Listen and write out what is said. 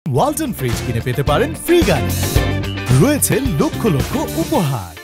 Walton fridge কিনে পেতে পারেন ফ্রি গাড়ি। রয়েছে লক্ষ লক্ষ উপহার।